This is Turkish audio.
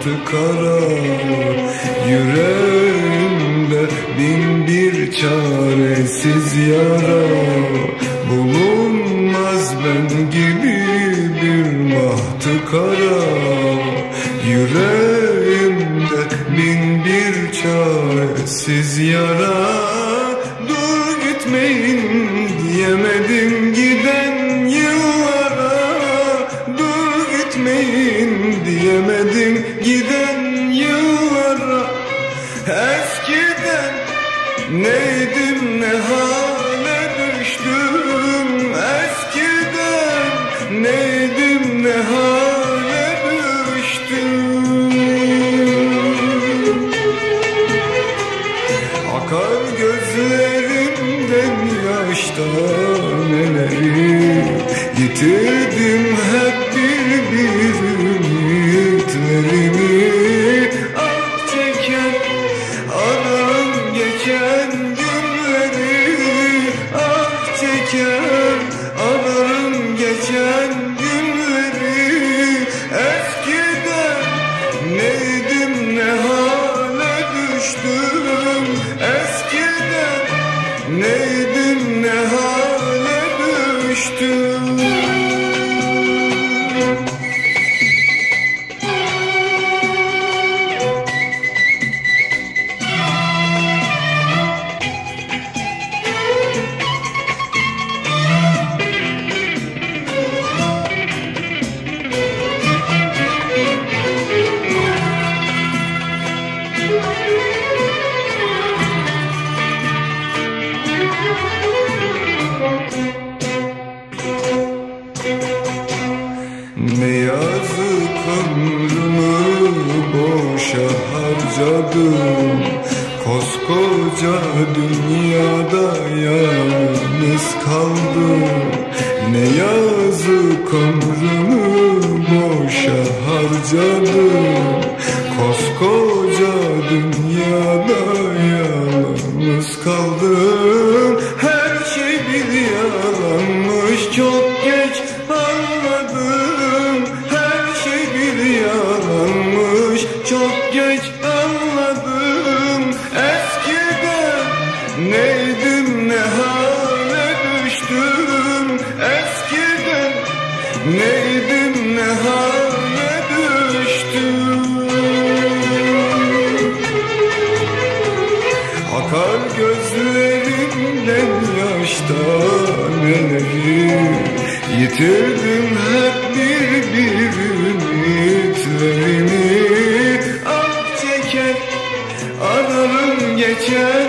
bahtı kara. Yüreğimde bin bir çaresiz yara. Bulunmaz ben gibi bir bahtı kara. Yüreğimde bin bir çaresiz yara. Dur gitmeyin diyemedim giden yıllara. Dur gitmeyin diyemedim giden yıllara. Eskiden neydim ne hale düştüm. Eskiden neydim ne hale düştüm. Akar gözlerimden yaş taneleri. Yitirdim hep bir ümitlerimi. Ah çeken ararım geçen günleri. Ah çeken ararım geçen günleri. Eskiden neydim ne hale düştüm. Eskiden neydim ne hale düştüm. Ne yazık ömrümü boşa harcadım. Koskoca dünyada yalnız kaldım. Ne yazık ömrümü boşa harcadım. Koskoca dünyada yalnız kaldım. Her şey bir yalanmış, çok geç anladım. Her şey bir yalanmış, çok geç anladım. Eskiden neydim ne hale düştüm. Eskiden neydim ne hale düştüm. Akar gözlerimden yaş taneleri. Yitirdim hep bir ümitlerimi. Ah çeker ararım geçer